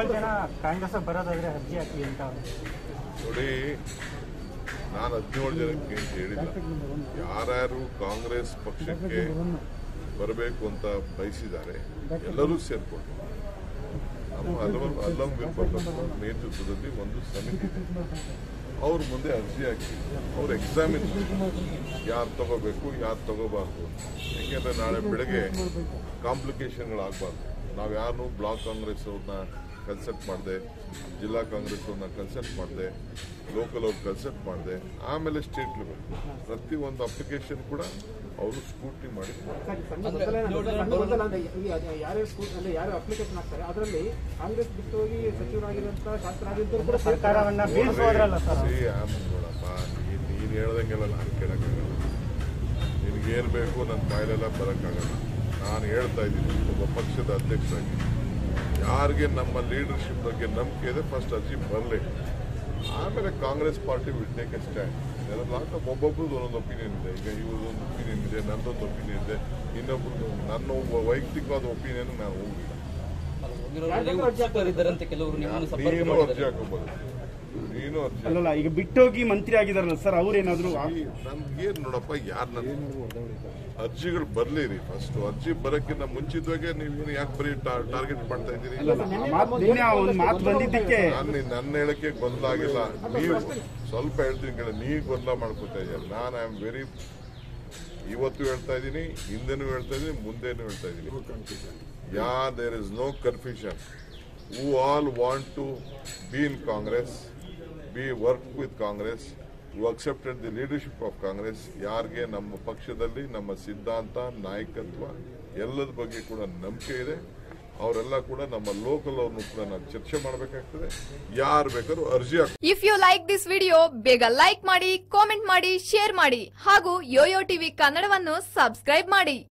ಜನ ಕಾಂಗ್ರೆಸ್ ಬರೋದಾದ್ರೆ ಅರ್ಜಿ ಹಾಕಿ ಅಂತ ನೋಡಿ. ನಾನು 17 ಜನಕ್ಕೆ ಅಂತ ಹೇಳಿಲ್ಲ. ಯಾರ್ಯಾರು ಕಾಂಗ್ರೆಸ್ ಪಕ್ಷಕ್ಕೆ ಬರಬೇಕು ಅಂತ ಬಯಸಿದ್ದಾರೆ ಎಲ್ಲರೂ ಸೇರ್ಕೊಂಡು ನಮ್ಮ ಅಲ್ಲಂ ನೇತೃತ್ವದಲ್ಲಿ ಒಂದು ಸಮಿತಿ ಇದೆ. ಅವ್ರ ಮುಂದೆ ಅರ್ಜಿ ಹಾಕಿ ಅವ್ರು ಎಕ್ಸಾಮಿನ್ ಯಾರು ತಗೋಬೇಕು ಯಾರು ತಗೋಬಾರ್ದು. ಯಾಕೆಂದ್ರೆ ನಾಳೆ ಬೆಳಗ್ಗೆ ಕಾಂಪ್ಲಿಕೇಶನ್ಗಳಾಗಬಾರ್ದು. ನಾವು ಯಾರನ್ನೂ ಬ್ಲಾಕ್ ಕಾಂಗ್ರೆಸ್ ಅವ್ರನ್ನ ಕನ್ಸಲ್ಟ್ ಮಾಡಿದೆ, ಜಿಲ್ಲಾ ಕಾಂಗ್ರೆಸ್ ಅವ್ರನ್ನ ಕನ್ಸಲ್ಟ್ ಮಾಡಿದೆ, ಲೋಕಲ್ ಅವ್ರು ಕನ್ಸಲ್ಟ್ ಮಾಡಿದೆ, ಆಮೇಲೆ ಸ್ಟೇಟ್ ಲೆವೆಲ್ ಪ್ರತಿ ಒಂದು ಅಪ್ಲಿಕೇಶನ್ ಕೂಡ ಅವರು ಸ್ಕ್ರೂಟಿನಿ ಮಾಡಿ ಯಾರು ಅಪ್ಲಿಕೇಶನ್ ಹಾಕ್ತಾರೆ ಅದರಲ್ಲಿ ಕಾಂಗ್ರೆಸ್ ಬಿಟ್ಟು ಹೋಗಿ ಸಚಿವರಾಗಿರುವಂತಹ ಶಾಸಕರಾಗಿದ್ದರು ಕೂಡ ಸರ್ಕಾರವನ್ನ ಬೀಳಿಸೋದ್ರಲ್ಲ ಸರ್. ನೋಡಪ್ಪ, ನೀನು ಹೇಳ್ದಂಗೆಲ್ಲ ನಾನು ಕೇಳೋಕ್ಕಾಗಲ್ಲ. ನಿನಗೇನು ಬೇಕು ನನ್ನ ಬಾಯಲೆಲ್ಲ ಬರೋಕ್ಕಾಗಲ್ಲ. ನಾನು ಹೇಳ್ತಾ ಇದ್ದೀನಿ ಒಬ್ಬ ಪಕ್ಷದ ಅಧ್ಯಕ್ಷರಾಗಿ ಯಾರಿಗೆ ನಮ್ಮ ಲೀಡರ್ಶಿಪ್ ಬಗ್ಗೆ ನಂಬಿಕೆ ಇದೆ ಫಸ್ಟ್ ಅರ್ಜಿ ಬರಲಿ, ಆಮೇಲೆ Congress party will take a stand. ಒಬ್ಬೊಬ್ರದ್ದು ಒಂದೊಂದು ಒಪಿನಿಯನ್ ಇದೆ. ಈಗ ಇವ್ರದೊಂದು ಒಪಿನಿಯನ್ ಇದೆ, ನನ್ನದೊಂದು ಒಪಿನಿಯನ್ ಇದೆ, ಇನ್ನೊಬ್ರದ್ದು ನನ್ನ ವೈಯಕ್ತಿಕವಾದ ಒಪಿನಿಯನ್ ನಾನು ಹೋಗಿಲ್ಲ. ನೀನು ಅರ್ಜಿ ಹಾಕೋಬಹುದು. ನೀನು ಅರ್ಜಿ ಅಲ್ಲಲ್ಲ, ಈಗ ಬಿಟ್ಟೋಗಿ ಮಂತ್ರಿ ಆಗಿದಾರಲ್ಲ ಸರ್, ಅವ್ರೇನಾದ್ರು ನನ್ಗೇನು ನೋಡಪ್ಪ, ಯಾರು ನನ್ನ ಅರ್ಜಿಗಳು ಬರ್ಲಿರಿ. ಫಸ್ಟ್ ಅರ್ಜಿ ಬರೋಕ್ಕಿಂತ ಮುಂಚಿತವಾಗೆ ನೀವೇನು ಯಾಕೆ ಬರೀ ಟಾರ್ಗೆಟ್ ಮಾಡ್ತಾ ಇದ್ದೀರಿ? ಮಾತು ಬಂದಿದ್ದಕ್ಕೆ ನನ್ನ ಹೇಳಕ್ಕೆ ಗೊಂದಲ ಆಗಿಲ್ಲ. ನೀವು ಸ್ವಲ್ಪ ಹೇಳ್ತೀನಿ ಕೇಳಿ, ನೀವು ಗೊಂದಲ ಮಾಡ್ಕೊತಾ ಇದ್ದೀರಿ. ನಾನು ಐ ಆಮ್ ವೆರಿ, ಇವತ್ತು ಹೇಳ್ತಾ ಇದ್ದೀನಿ, ಹಿಂದೆನೂ ಹೇಳ್ತಾ ಇದ್ದೀನಿ, ಮುಂದೆನೂ ಹೇಳ್ತಾ ಇದ್ದೀನಿ. There is no confusion. Who all want to be in Congress, be work with Congress, you accepted the leadership of Congress. ಯಾರಿಗೆ ನಮ್ಮ ಪಕ್ಷದಲ್ಲಿ ನಮ್ಮ ಸಿದ್ಧಾಂತ, ನಾಯಕತ್ವ ಎಲ್ಲದ ಬಗ್ಗೆ ಕೂಡ ನಂಬಿಕೆ ಇದೆ, ಅವರೆಲ್ಲ ಕೂಡ ನಮ್ಮ ಲೋಕಲ್ ಅವ್ರನ್ನು ಕೂಡ ನಾವು ಚರ್ಚೆ ಮಾಡಬೇಕಾಗ್ತದೆ. ಯಾರು ಬೇಕಾದ್ರೂ ಅರ್ಜಿ ಹಾಕ್ತಾರೆ. If you like this video, ಬೇಗ ಲೈಕ್ ಮಾಡಿ, ಕಾಮೆಂಟ್ ಮಾಡಿ, ಶೇರ್ ಮಾಡಿ ಹಾಗೂ ಯೋಯೋ ಟಿವಿ ಕನ್ನಡವನ್ನು ಸಬ್ಸ್ಕ್ರೈಬ್ ಮಾಡಿ.